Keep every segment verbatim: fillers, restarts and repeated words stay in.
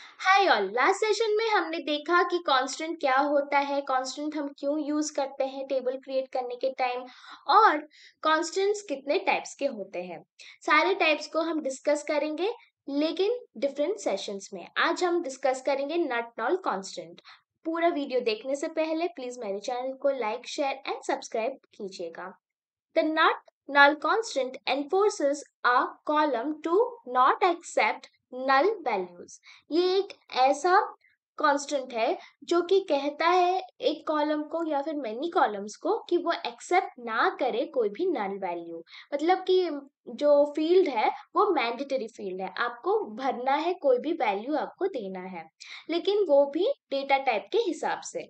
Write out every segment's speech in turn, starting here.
Hi all, last session में हमने देखा कि कांस्टेंट क्या होता है, कांस्टेंट हम क्यों यूज करते हैं टेबल क्रिएट करने के टाइम, और कांस्टेंट्स कितने टाइप्स के होते हैं। सारे टाइप्स को हम डिस्कस करेंगे, लेकिन डिफरेंट सेशंस में। आज हम डिस्कस करेंगे नॉट नॉल कांस्टेंट। पूरा वीडियो देखने से पहले प्लीज मेरे चैनल को लाइक, शेयर एंड सब्सक्राइब कीजिएगा। The not null constant enforces a column to not accept null values। ये एक ऐसा कांस्टेंट है जो कि कहता है एक कॉलम को या फिर मेनी कॉलम्स को कि वो एक्सेप्ट ना करे कोई भी नल वैल्यू। मतलब कि जो फील्ड है वो मैंडेटरी फील्ड है, आपको भरना है, कोई भी वैल्यू आपको देना है, लेकिन वो भी डेटा टाइप के हिसाब से।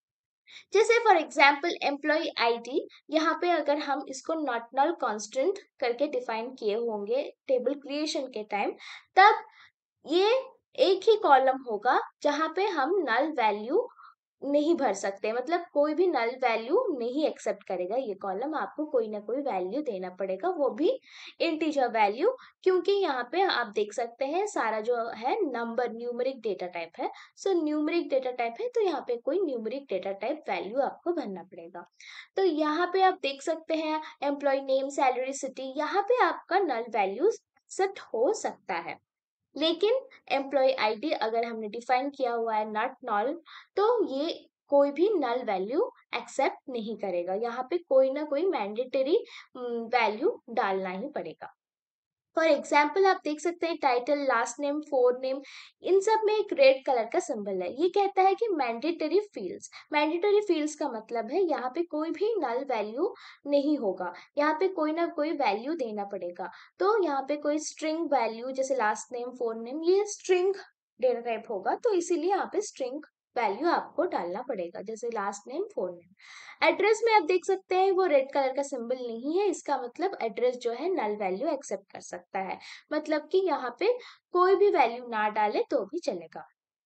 जैसे फॉर एग्जाम्पल एम्प्लॉय आईडी, यहाँ पे अगर हम इसको नॉट नल कांस्टेंट करके डिफाइन किए होंगे टेबल क्रिएशन के टाइम, तब ये एक ही कॉलम होगा जहाँ पे हम नल वैल्यू नहीं भर सकते। मतलब कोई भी नल वैल्यू नहीं एक्सेप्ट करेगा ये कॉलम, आपको कोई ना कोई वैल्यू देना पड़ेगा, वो भी इंटीजर वैल्यू। क्योंकि यहाँ पे आप देख सकते हैं सारा जो है नंबर न्यूमेरिक डेटा टाइप है। सो न्यूमेरिक डेटा टाइप है तो यहाँ पे कोई न्यूमेरिक डेटा टाइप वैल्यू आपको भरना पड़ेगा। तो यहाँ पे आप देख सकते हैं एम्प्लॉय नेम, सैलरी, सिटी, यहाँ पे आपका नल वैल्यू सेट हो सकता है। लेकिन एम्प्लॉय आईडी अगर हमने डिफाइन किया हुआ है नॉट नल, तो ये कोई भी नल वैल्यू एक्सेप्ट नहीं करेगा। यहाँ पे कोई ना कोई मैंडेटरी वैल्यू डालना ही पड़ेगा। फॉर एग्जाम्पल आप देख सकते हैं title, last name, forename, इन सब में एक रेड कलर का सिंबल है। ये कहता है कि मैंडेटरी फील्ड्स। मैंडेटरी फील्ड्स का मतलब है यहाँ पे कोई भी नल वैल्यू नहीं होगा, यहाँ पे कोई ना कोई वैल्यू देना पड़ेगा। तो यहाँ पे कोई स्ट्रिंग वैल्यू जैसे लास्ट नेम, फोर नेम, ये स्ट्रिंग डेटा टाइप होगा, तो इसीलिए यहाँ पे स्ट्रिंग वैल्यू आपको डालना पड़ेगा, जैसे last name, forename. Address में आप देख सकते हैं वो रेड कलर का सिंबल नहीं है, इसका मतलब एड्रेस जो है नल वैल्यू एक्सेप्ट कर सकता है। मतलब कि यहाँ पे कोई भी वैल्यू ना डाले तो भी चलेगा।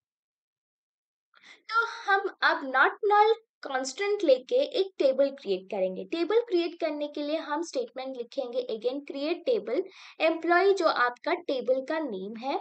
तो हम अब नॉट नल कांस्टेंट लेके एक टेबल क्रिएट करेंगे। टेबल क्रिएट करने के लिए हम स्टेटमेंट लिखेंगे, अगेन क्रिएट टेबल। एम्प्लॉय जो आपका टेबल का नेम है,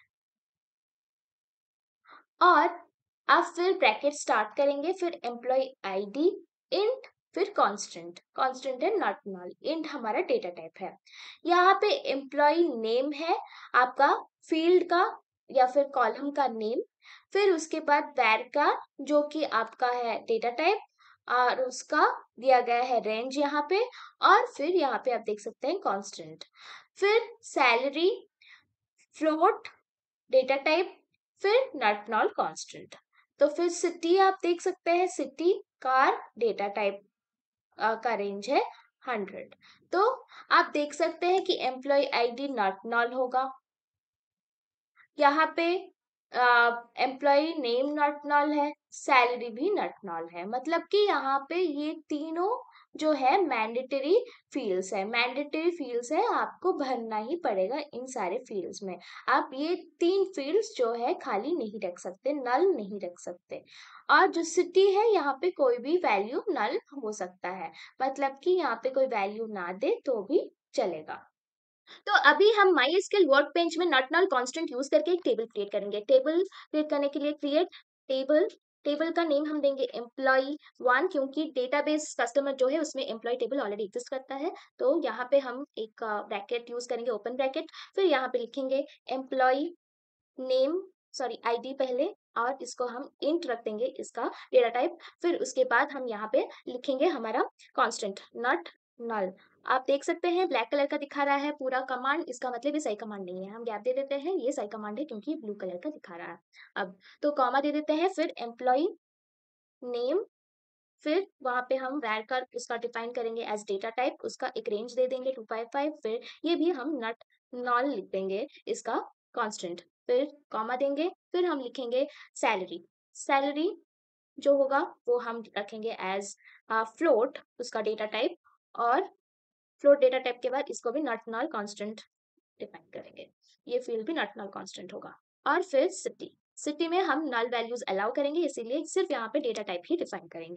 और आप फिर ब्रैकेट स्टार्ट करेंगे, फिर एम्प्लॉय आईडी, इंट, फिर कांस्टेंट। कांस्टेंट है नॉट नल, इंट हमारा डेटा टाइप है। यहाँ पे एम्प्लॉय नेम है आपका फील्ड का या फिर कॉलम का नेम, फिर उसके बाद वैर का जो कि आपका है डेटा टाइप, और उसका दिया गया है रेंज यहाँ पे, और फिर यहाँ पे आप देख सकते हैं कांस्टेंट, फिर सैलरी, फ्लोट, डेटा टाइप, फिर नॉट नल कांस्टेंट। तो फिर सिटी आप देख सकते हैं, सिटी कार डेटा टाइप का रेंज है हंड्रेड। तो आप देख सकते हैं कि एम्प्लॉय आईडी नॉट नल होगा, यहाँ पे एम्प्लॉय नेम नॉट नल है, सैलरी भी नॉट नल है। मतलब कि यहाँ पे ये तीनों जो है मैंडेटरी फील्ड्स है। मैंडेटरी फील्ड्स है, आपको भरना ही पड़ेगा इन सारे फील्ड्स में। आप ये तीन फील्ड्स जो है खाली नहीं रख सकते, नल नहीं रख सकते। और जो सिटी है, यहाँ पे कोई भी वैल्यू नल हो सकता है, मतलब कि यहाँ पे कोई वैल्यू ना दे तो भी चलेगा। तो अभी हम माई स्किल वर्क बेंच में नॉट नल कांस्टेंट यूज करके एक टेबल क्रिएट करेंगे। टेबल क्रिएट करने के लिए क्रिएट टेबल, टेबल का नेम हम देंगे एम्प्लॉय वन, क्योंकि डेटाबेस कस्टमर जो है उसमें एम्प्लॉय टेबल ऑलरेडी एग्जिस्ट करता है। तो यहाँ पे हम एक ब्रैकेट यूज करेंगे, ओपन ब्रैकेट, फिर यहाँ पे लिखेंगे एम्प्लॉय नेम, सॉरी आईडी पहले, और इसको हम इंट रख देंगे इसका डेटा टाइप। फिर उसके बाद हम यहाँ पे लिखेंगे हमारा कांस्टेंट नॉट नल। आप देख सकते हैं ब्लैक कलर का दिखा रहा है पूरा कमांड, इसका मतलब ये सही कमांड नहीं है, हम गैप दे देते हैं, ये सही कमांड है क्योंकि ब्लू कलर का दिखा रहा है। अब तो कॉमा दे देते हैं, फिर एम्प्लॉय नेम, फिर वहां पे हम वैर का उसका डिफाइन करेंगे एज डेटा टाइप, उसका एक रेंज दे देंगे टू फाइव फाइव, फिर ये भी हम नट नॉल लिख देंगे इसका कांस्टेंट, फिर कॉमा देंगे, फिर हम लिखेंगे सैलरी। सैलरी जो होगा वो हम रखेंगे एज फ्लोट, उसका डेटा टाइप, और फ्लोट डेटा टाइप के बाद इसको भी नॉट नल कांस्टेंट डिफाइन करेंगे, ये फील्ड भी नॉट नल कांस्टेंट होगा। और फिर सिटी, सिटी में हम नल वैल्यूज अलाउ करेंगे, इसीलिए सिर्फ यहाँ पे डेटा टाइप ही डिफाइन करेंगे।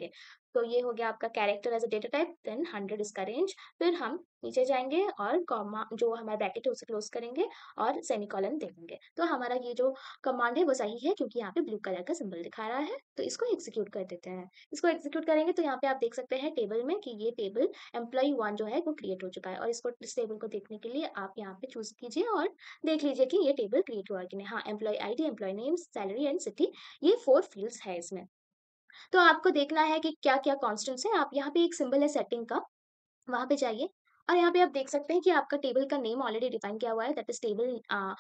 तो ये हो गया आपका character as a data type, then hundred इसका रेंज। फिर हम नीचे जाएंगे और कॉमा जो हमारा ब्रैकेट है उसे क्लोज करेंगे और सेमीकोलन दे देंगे। तो हमारा ये जो कमांड है वो सही है क्योंकि यहाँ पे ब्लू कलर का सिंबल दिखा रहा है। तो इसको एग्जीक्यूट कर देते हैं। इसको एग्जीक्यूट करेंगे तो यहाँ पे आप देख सकते हैं टेबल में कि ये टेबल एम्प्लॉय वन जो है वो क्रिएट हो चुका है। और इसको इस टेबल को देखने के लिए आप यहाँ पे चूज कीजिए और देख लीजिए कि ये टेबल क्रिएट हुआ है कि नहीं। हाँ, employee I D, employee name, salary and city, ये फोर फील्ड्स है इसमें। तो आपको देखना है कि क्या क्या कॉन्स्टेंट्स है। आप यहाँ पे एक सिंबल है सेटिंग का, वहाँ पे जाइए और यहाँ पे आप देख सकते हैं कि आपका टेबल का नेम ऑलरेडी डिफाइन किया हुआ है, that is table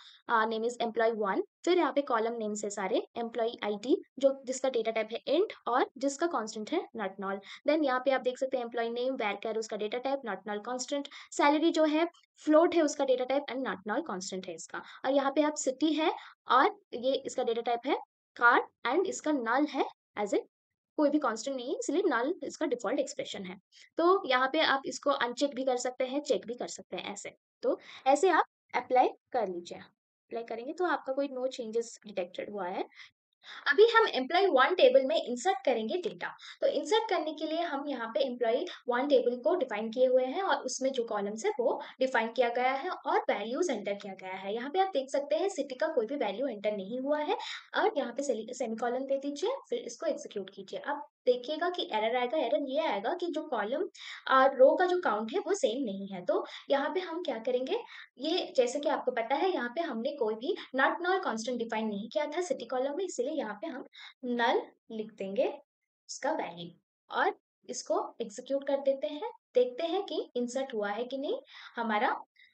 name is employee one. फिर यहाँ पे कॉलम नेम्स है सारे, एम्प्लॉय आईडी जो जिसका डेटा टाइप है इंट और जिसका कांस्टेंट है नॉट नॉल। देन यहाँ पे आप देख सकते हैं एम्प्लॉय नेम वैर उसका data type not null constant, salary जो है फ्लोट है उसका data type and not null constant है इसका। और यहाँ पे आप सिटी है और ये इसका डेटा टाइप है कार एंड इसका नल है एज ए कोई भी कांस्टेंट नहीं है, इसलिए नल इसका डिफॉल्ट एक्सप्रेशन है। तो यहाँ पे आप इसको अनचेक भी कर सकते हैं, चेक भी कर सकते हैं ऐसे। तो ऐसे आप अप्लाई कर लीजिए। अप्लाई करेंगे तो आपका कोई नो चेंजेस डिटेक्टेड हुआ है। अभी हम एम्प्लॉय वन टेबल में इंसर्ट करेंगे डेटा। तो इंसर्ट करने के लिए हम यहाँ पे एम्प्लॉय वन टेबल को डिफाइन किए हुए हैं और उसमें जो कॉलम्स है वो डिफाइन किया गया है और वैल्यूज एंटर किया गया है। यहाँ पे आप देख सकते हैं सिटी का कोई भी वैल्यू एंटर नहीं हुआ है। और यहाँ पे सेमीकोलन दे दीजिए, फिर इसको एग्जीक्यूट कीजिए। आप देखिएगा कि एरर आएगा। एरर ये आएगा कि जो कॉलम और रो का जो काउंट है वो सेम नहीं है। तो यहाँ पे हम क्या करेंगे, ये जैसे कि आपको पता है यहाँ पे हमने कोई भी नॉट नॉल कांस्टेंट डिफाइन नहीं किया था सिटी कॉलम में, इसीलिए यहाँ पे हम नल लिख देंगे उसका वैल्यू और इसको एग्जीक्यूट कर देते हैं। देखते हैं कि इंसर्ट हुआ है कि नहीं हमारा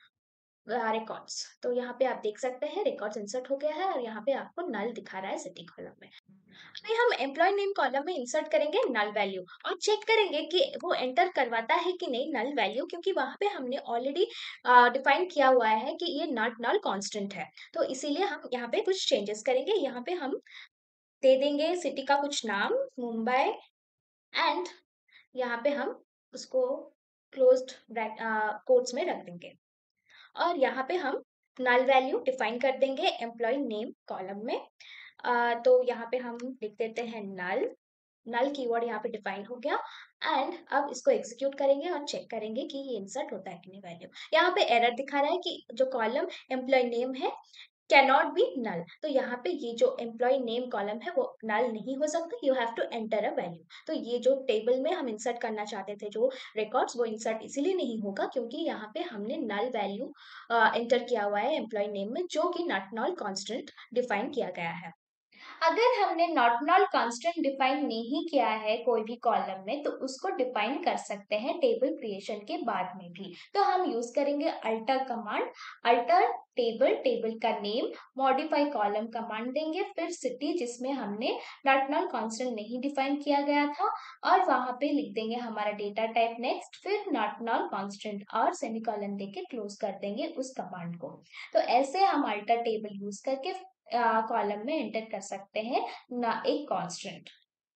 रिकॉर्ड्स। तो यहाँ पे आप देख सकते हैं रिकॉर्ड्स इंसर्ट हो गया है और यहाँ पे आपको नल दिखा रहा है सिटी कॉलम में। अभी हम एम्प्लॉय नेम कॉलम में इंसर्ट करेंगे नल वैल्यू और चेक करेंगे कि वो एंटर करवाता है कि नहीं नल वैल्यू, क्योंकि वहां पे हमने ऑलरेडी डिफाइन किया हुआ है कि ये नॉट नल कांस्टेंट है। तो इसीलिए हम यहाँ पे कुछ चेंजेस करेंगे। यहाँ पे हम दे देंगे सिटी का कुछ नाम मुंबई एंड यहाँ पे हम उसको क्लोज्ड कोट्स में रख देंगे और यहाँ पे हम नल वैल्यू डिफाइन कर देंगे एम्प्लॉय नेम कॉलम में। अ, तो यहाँ पे हम लिख देते हैं नल। नल कीवर्ड यहाँ पे डिफाइन हो गया एंड अब इसको एग्जीक्यूट करेंगे और चेक करेंगे कि ये इंसर्ट होता है कि नहीं वैल्यू। यहाँ पे एरर दिखा रहा है कि जो कॉलम एम्प्लॉय नेम है कैनॉट बी नल। तो यहाँ पे ये जो एम्प्लॉय नेम कॉलम है वो नल नहीं हो सकता, you have to enter a value. तो ये जो टेबल में हम इंसर्ट करना चाहते थे जो रिकॉर्ड्स, वो इंसर्ट इसीलिए नहीं होगा क्योंकि यहाँ पे हमने नल वैल्यू एंटर किया हुआ है एम्प्लॉय नेम में जो कि नॉट नल कांस्टेंट डिफाइन किया गया है। अगर हमने नॉट नल कांस्टेंट डिफाइन नहीं किया है कोई भी कॉलम में तो उसको डिफाइन कर सकते हैं टेबल क्रिएशन के बाद में भी। तो हम यूज करेंगे alter command. Alter table, table का नेम, मॉडिफाई कॉलम कमांड देंगे, फिर सिटी जिसमें हमने नॉट नल कांस्टेंट नहीं डिफाइन किया गया था और वहां पे लिख देंगे हमारा डेटा टाइप नेक्स्ट, फिर नॉट नल कांस्टेंट और सेमीकोलन देके क्लोज कर देंगे उस कमांड को। तो ऐसे हम अल्टर टेबल यूज करके कॉलम में एंटर कर सकते हैं ना एक कांस्टेंट।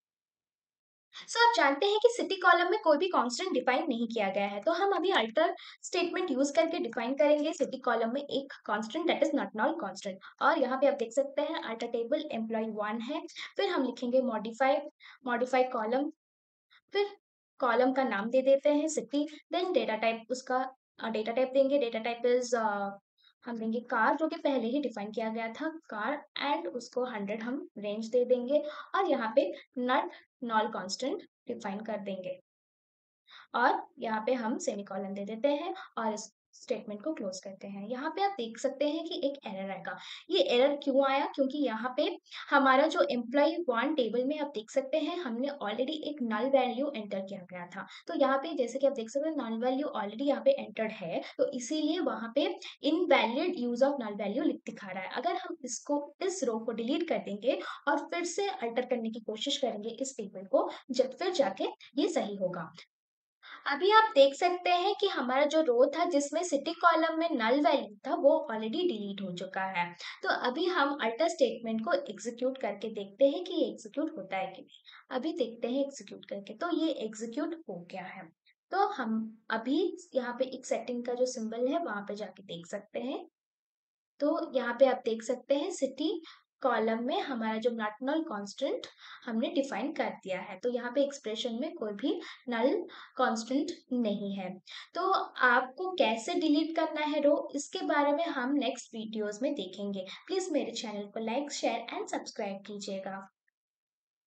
सो आप जानते हैं कि सिटी कॉलम में कोई भी कांस्टेंट डिफाइन नहीं किया गया है, तो हम अभी अल्टर स्टेटमेंट यूज करके डिफाइन करेंगे सिटी कॉलम में एक constant that is not null constant. और यहाँ पे आप देख सकते हैं अल्टर टेबल एम्प्लॉय वन है, फिर हम लिखेंगे मॉडिफाई, मॉडिफाई कॉलम, फिर कॉलम का नाम दे देते हैं सिटी, देन डेटा टाइप उसका डेटा टाइप देंगे। डेटा टाइप इज हम देंगे कार जो कि पहले ही डिफाइन किया गया था कार एंड उसको हंड्रेड हम रेंज दे देंगे और यहाँ पे नॉट नॉल कांस्टेंट डिफाइन कर देंगे और यहाँ पे हम सेमीकोलन दे देते हैं और इस स्टेटमेंट को क्लोज करते हैं। यहाँ पे आप देख सकते हैं कि एक एरर आएगा। ये एरर क्यों आया, क्योंकि यहाँ पे हमारा जो एम्प्लॉय वन टेबल में आप देख सकते हैं हमने ऑलरेडी एक नल वैल्यू एंटर किया गया था। तो यहाँ पे जैसे कि आप देख सकते हैं नल वैल्यू ऑलरेडी यहाँ पे एंटर्ड है, तो इसीलिए वहां पे invalid use of null value लिख दिखा रहा है। अगर हम इसको इस रो को डिलीट कर देंगे और फिर से अल्टर करने की कोशिश करेंगे इस टेबल को, जब फिर जाके ये सही होगा। अभी आप देख सकते हैं कि हमारा जो रो था जिसमें सिटी कॉलम में नल वैल्यू था वो ऑलरेडी डिलीट हो चुका है। तो अभी हम अल्टर स्टेटमेंट को एग्जीक्यूट करके देखते हैं कि ये एग्जीक्यूट होता है कि नहीं। अभी देखते हैं एग्जीक्यूट करके, तो ये एग्जीक्यूट हो गया है। तो हम अभी यहाँ पे एक सेटिंग का जो सिंबल है वहां पे जाके देख सकते हैं। तो यहाँ पे आप देख सकते हैं सिटी कॉलम में हमारा जो नल कांस्टेंट हमने डिफाइन कर दिया है। तो यहाँ पे एक्सप्रेशन में कोई भी नल कांस्टेंट नहीं है। तो आपको कैसे डिलीट करना है रो, इसके बारे में हम नेक्स्ट वीडियोस में देखेंगे। प्लीज मेरे चैनल को लाइक शेयर एंड सब्सक्राइब कीजिएगा।